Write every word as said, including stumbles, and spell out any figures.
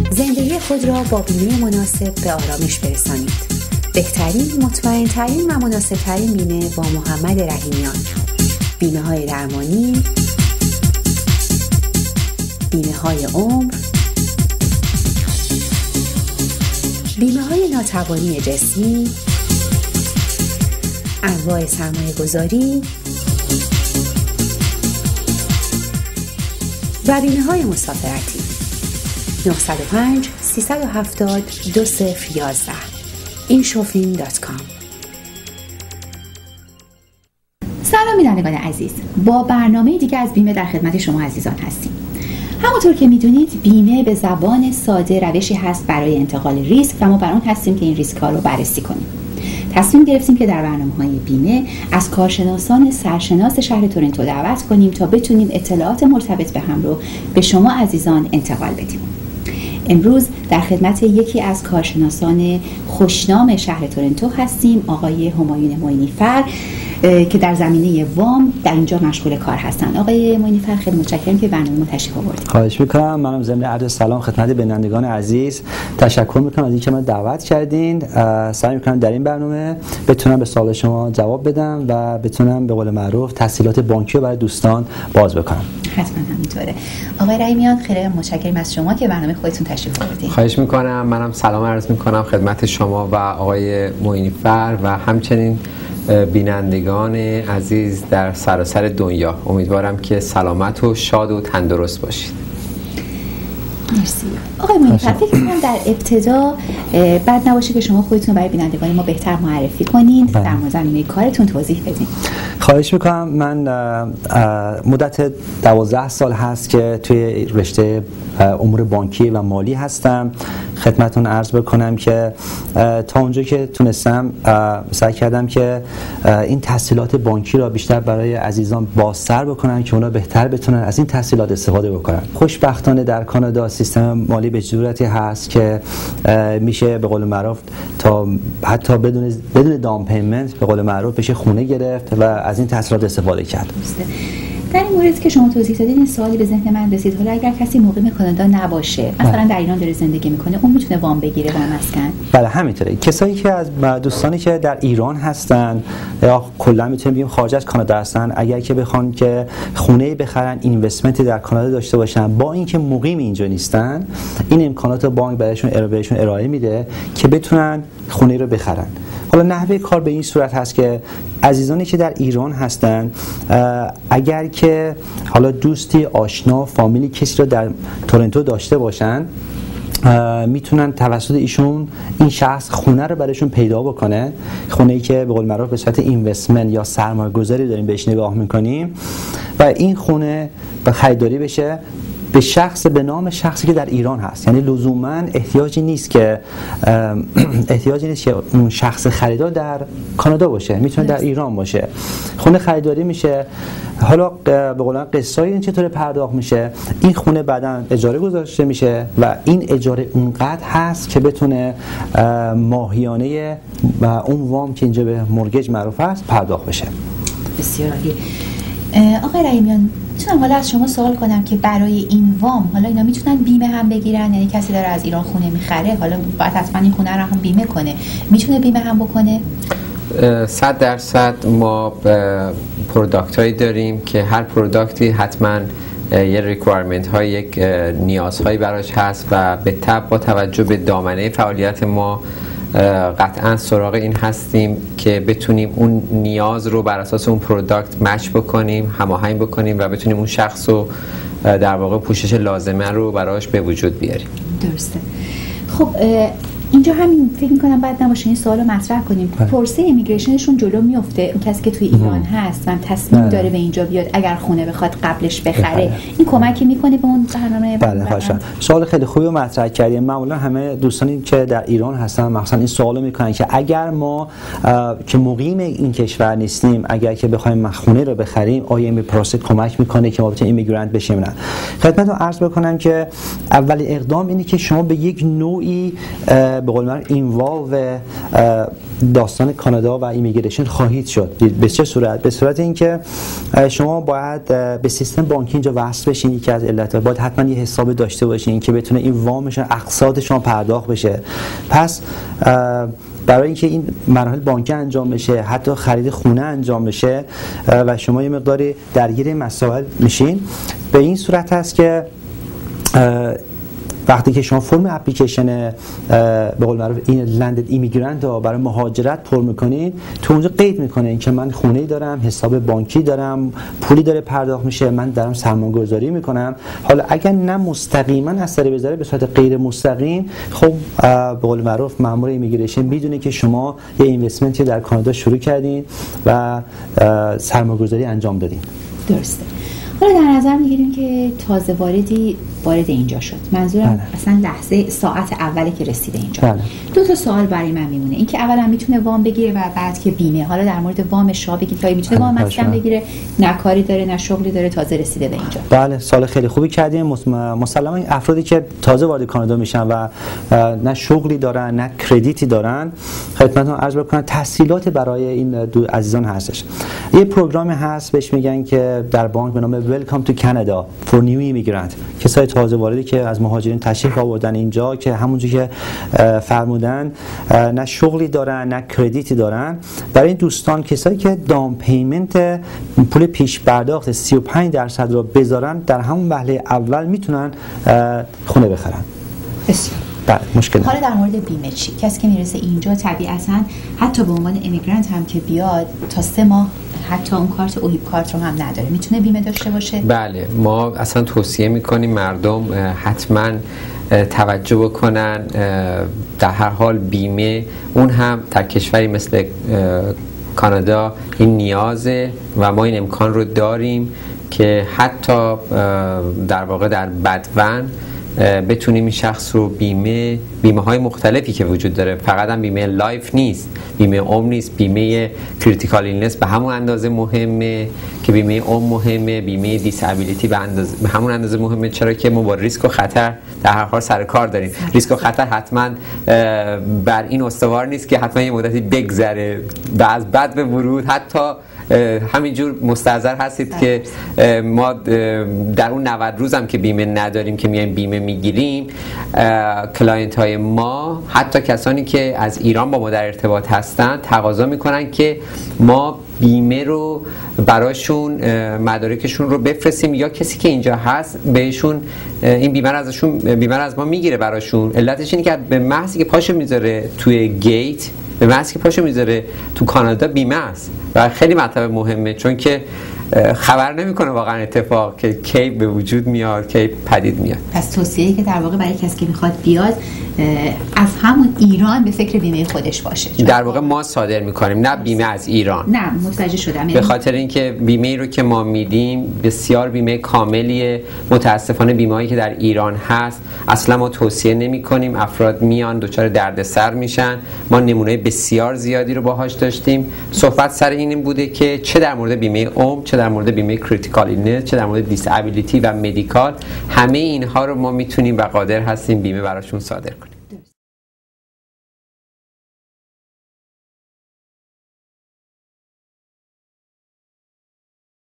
زندگی خود را با بیمه مناسب به آرامش برسانید. بهترین، مطمئن‌ترین و مناسب‌ترین بیمه با محمد رحیمیان. بیمه های درمانی، بیمه های عمر، بیمه های ناتوانی جسمی، انواع سرمایه گذاری و بیمه های مسافرتی. نه صفر پنج سه هفت صفر دو صفر یک یک اینشوفین دات کام. سلام بینندگان عزیز، با برنامه دیگه از بیمه در خدمت شما عزیزان هستیم. همونطور که میدونید بیمه به زبان ساده روشی هست برای انتقال ریسک و ما بر اون هستیم که این ریسک ها رو بررسی کنیم. تصمیم گرفتیم که در برنامه‌های بیمه از کارشناسان سرشناس شهر تورنتو دعوت کنیم تا بتونیم اطلاعات مرتبط به هم رو به شما عزیزان انتقال بدیم. امروز در خدمت یکی از کارشناسان خوشنام شهر تورنتو هستیم، آقای همایون معینی‌فر که در زمینه وام در اینجا مشغول کار هستند. آقای معینی‌فر خیلی متشکرم که برنامه ما تشریف آوردید. خواهش می‌کنم. منم ضمن عرض سلام خدمت بینندگان عزیز تشکر می‌کنم از اینکه من دعوت کردین. سعی می‌کنم در این برنامه بتونم به سوال شما جواب بدم و بتونم به قول معروف تسهیلات بانکی رو برای دوستان باز بکنم. حتما همینطوره. آقای رحیمیان خیلی متشکرم از شما که برنامه خودتون تشریف آوردید. خواهش می‌کنم. منم سلام عرض می‌کنم خدمت شما و آقای معینی‌فر و همچنین بینندگان عزیز در سراسر دنیا. امیدوارم که سلامت و شاد و تندرست باشید. مرسی. آقای معینی‌فر فکر کنم در ابتدا بد نباشه که شما خودتون برای بینندگان ما بهتر معرفی کنین، در مورد زمینه کارتون توضیح بدین. خواهش میکنم. من مدت دوازده سال هست که توی رشته امور بانکی و مالی هستم. خدمتون عرض بکنم که تا اونجا که تونستم سعی کردم که این تسهیلات بانکی را بیشتر برای عزیزان بازتر بکنم که اونا بهتر بتونن از این تسهیلات استفاده بکنن. خوشبختانه در کانادا سیستم مالی به صورتی هست که میشه به قول معروف تا حتی بدون بدون دام پیمنت به قول معروف بشه خونه گرفت و از این تسهیلات استفاده کرد. در این مورد که شما توضیح دادید این سوالی به ذهن من رسید، حالا اگر کسی مقیم کانادا نباشه، مثلا در ایران داره زندگی میکنه، اون میتونه وام بگیره وام مسکن؟ بله همینطوره. کسایی که از دوستانی که در ایران هستن یا کلا میتونیم بگیم خارج از کانادا هستن، اگر که بخوان که خونه‌ای بخرن، اینوستمنتی در کانادا داشته باشن، با اینکه مقیم اینجا نیستن، این امکانات بانک برایشون ارائه بهشون ارائه میده که بتونن خونه رو بخرن. حالا نحوه کار به این صورت هست که عزیزانی که در ایران هستن اگر که حالا دوستی، آشنا، فامیلی کسی رو در تورنتو داشته باشن، میتونن توسط ایشون این شخص خونه رو برایشون پیدا بکنه، خونه‌ای که به قول معروف به صورت اینوستمنت یا سرمایه‌گذاری داریم بهش نگاه میکنیم و این خونه به خریداری بشه به شخص به نام شخصی که در ایران هست. یعنی لزوما احتیاجی نیست که احتیاجی نیست که اون شخص خریدار در کانادا باشه، میتونه در ایران باشه. خونه خریداری میشه. حالا به قولن قسطای این چطور پرداخت میشه؟ این خونه بعداً اجاره گذاشته میشه و این اجاره اونقدر هست که بتونه ماهیانه و اون وام که اینجا به مورگیج معروف است پرداخت بشه. بسیار عالی. آقای رحیمیان میتونم حالا از شما سوال کنم که برای این وام حالا اینا میتونن بیمه هم بگیرن؟ یعنی کسی داره از ایران خونه میخره، حالا باید حتما این خونه رو هم بیمه کنه، میتونه بیمه هم بکنه؟ صد درصد ما پروداکت هایی داریم که هر پروداکتی حتما یه ریکوایرمنت های یک نیازهایی براش هست و به تبع با توجه به دامنه فعالیت ما قطعا سراغ این هستیم که بتونیم اون نیاز رو بر اساس اون پروداکت مچ بکنیم، هماهنگ بکنیم و بتونیم اون شخص رو در واقع پوشش لازمه رو براش به وجود بیاریم. درسته. خب اینجا همین فکر می‌کنم بعد نباشه این سوالو مطرح کنیم. پروسه ایمیگریشنشون جلو میفته، اون کسی که توی ایران هست و تصمیم نه. داره به اینجا بیاد اگر خونه بخواد قبلش بخره، بخره. این کمکی میکنه به اون برنامه؟ بله خوشم. سوال خیلی خوبی رو مطرح کردیم. معمولا همه دوستانی که در ایران هستن مثلا این سوالو میکنن که اگر ما که مقیم این کشور نیستیم، اگر که بخوایم خونه رو بخریم، آیا این پروسه کمک میکنه که ما بتونیم ایمیگرانت بشیم؟ نه. خدمتتون عرض بکنم که اولین اقدام اینه که شما به یک نوعی به قول من اینوالو داستان کانادا و ایمیگریشن خواهید شد. به چه صورت؟ به صورت اینکه شما باید به سیستم بانکی اینجا وصل بشین. یکی از علتها باید حتما یه حساب داشته باشین که بتونه این وامشون اقساط شما پرداخت بشه. پس برای اینکه این مراحل بانکی انجام بشه، حتی خرید خونه انجام بشه و شما یه مقداری درگیر مسائل میشین، به این صورت هست که وقتی که شما فرم اپلیکیشن به قول معروف این لندد ایمیگرنت رو برای مهاجرت پر میکنین، تو اونجا قید میکنه که من خونه‌ای دارم، حساب بانکی دارم، پولی داره پرداخت میشه، من دارم سرمایه‌گذاری میکنم. حالا اگر نه مستقیما اثری بذاره، به صورت غیر مستقیم، خب به قول معروف مأمور ایمیگریشن میدونه که شما یه اینوستمنتی در کانادا شروع کردین و سرمایه‌گذاری انجام دادین. درسته. حالا در نظر میگیریم که تازه واردی وارد اینجا شد، منظورم بله. اصلا لحظه ساعت اولی که رسیده اینجا. بله. دو تا سوال برای من میمونه، این که اولا میتونه وام بگیره و بعد که بیمه. حالا در مورد وام شما بگید تا میتونه وام مسکن بگیره، نه کاری داره نه شغلی داره، تازه رسیده به اینجا. بله، سوال خیلی خوبی کردیم. مسلما این افرادی که تازه وارد کانادا میشن و نه شغلی دارن نه کردیتی دارن، خدمتتون عرض بکنم تسهیلات برای این دو عزیزان هستش. یه پروگرام هست بهش میگن که در بانک به نام Welcome to Canada for New Immigrant. کسای تازه واردی که از مهاجرین تشریف آوردن اینجا که همونجوری که فرمودن نه شغلی دارن نه کردیتی دارن، برای این دوستان کسایی که دام پیمنت پول پیش پرداخت سی و پنج درصد رو بذارن، در همون وهله اول میتونن خونه بخرن. بسیار بله، مشکل حالا در مورد بیمه چی؟ کسی که میرسه اینجا طبیعتاً حتی به عنوان امیگرنت هم که بیاد تا سه ماه حتی اون کارت اوهیب کارت رو هم نداره، میتونه بیمه داشته باشه؟ بله، ما اصلا توصیه میکنیم مردم حتما توجه بکنن. در هر حال بیمه، اون هم در کشوری مثل کانادا این نیازه و ما این امکان رو داریم که حتی در واقع در بدون بتونیم این شخص رو بیمه بیمه های مختلفی که وجود داره، فقط هم بیمه لایف نیست، بیمه عمر نیست، بیمه کریتیکال ایلنس به همون اندازه مهمه که بیمه عمر مهمه، بیمه دیسابیلیتی به اندازه به همون اندازه مهمه، چرا که ما با ریسک و خطر در هر حال سر کار داریم. ریسک و خطر حتما بر این استوار نیست که حتما یه مدتی بگذره و از بعد به ورود حتی همینجور مستحضر هستید که ما در اون نود روز هم که بیمه نداریم که میایم بیمه میگیریم، کلاینت های ما حتی کسانی که از ایران با ما در ارتباط هستن تقاضا میکنن که ما بیمه رو براشون مدارکشون رو بفرستیم یا کسی که اینجا هست بهشون این بیمه رو ازشون بیمه رو از ما میگیره براشون. علتش اینه که به محضی که پاشو میذاره توی گیت، به محضی که پاشو میذاره تو کانادا بیمه است و خیلی مطلب مهمه، چون که خبر نمیکنه واقعا اتفاق که کی به وجود میاد کی پدید میاد. پس توصیه‌ای که در واقع برای کسی که میخواد بیاد از همون ایران به فکر بیمه خودش باشه. در واقع ما صادر میکنیم، نه بیمه از ایران. نه، متوجه شدم. به خاطر اینکه بیمه ای رو که ما میدیم بسیار بیمه کاملیه. متاسفانه بیمه‌ای که در ایران هست اصلا ما توصیه نمیکنیم، افراد میان دچار دردسر میشن. ما نمونه بسیار زیادی رو باهاش داشتیم. صحبت سر این بوده که چه در مورد بیمه عمر، چه در مورد بیمه کریتیکال ایلنس، چه در مورد دیسابیلیتی و مدیکال، همه اینها رو ما میتونیم و قادر هستیم بیمه براشون صادر کنیم.